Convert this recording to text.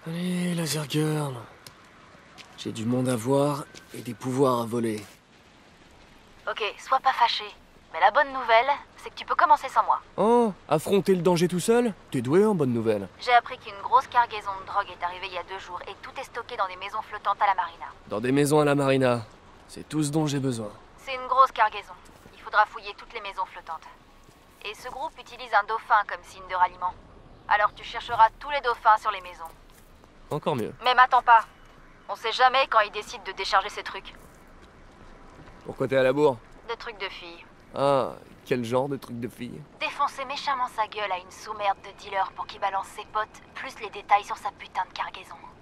Allez, Laser Girl. J'ai du monde à voir et des pouvoirs à voler. Ok, sois pas fâché. Mais la bonne nouvelle, c'est que tu peux commencer sans moi. Oh, affronter le danger tout seul? T'es doué en bonne nouvelle. J'ai appris qu'une grosse cargaison de drogue est arrivée il y a 2 jours et tout est stocké dans des maisons flottantes à la marina. Dans des maisons à la marina. C'est tout ce dont j'ai besoin. C'est une grosse cargaison. Il faudra fouiller toutes les maisons flottantes. Et ce groupe utilise un dauphin comme signe de ralliement. Alors tu chercheras tous les dauphins sur les maisons. Encore mieux. Mais m'attends pas. On sait jamais quand ils décident de décharger ces trucs. Pourquoi t'es à la bourre? Des trucs de filles. Ah, quel genre de truc de fille? Défoncer méchamment sa gueule à une sous-merde de dealer pour qu'il balance ses potes, plus les détails sur sa putain de cargaison.